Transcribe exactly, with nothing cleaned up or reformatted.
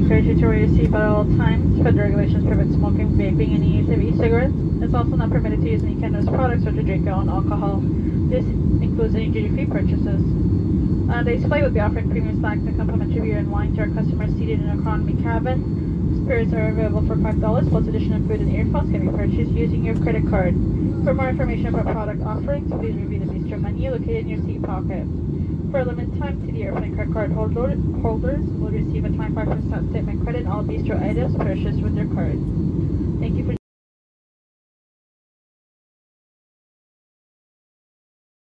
encourage you to wear your seatbelt at all times. Federal regulations prevent smoking, vaping, and use of e-cigarettes. It's also not permitted to use any cannabis products or to drink your own alcohol. This includes any duty-free purchases. Uh, the display will be offering premium snacks and complimentary beer and wine to our customers seated in economy cabin. Spirits are available for five dollars, plus additional food and earphones can be purchased using your credit card. For more information about product offerings, please review the bistro menu located in your seat pocket. For a limited time, Citi Airplane credit card holder, holders will receive a twenty-five percent statement credit on all bistro items purchased with their card. Thank you for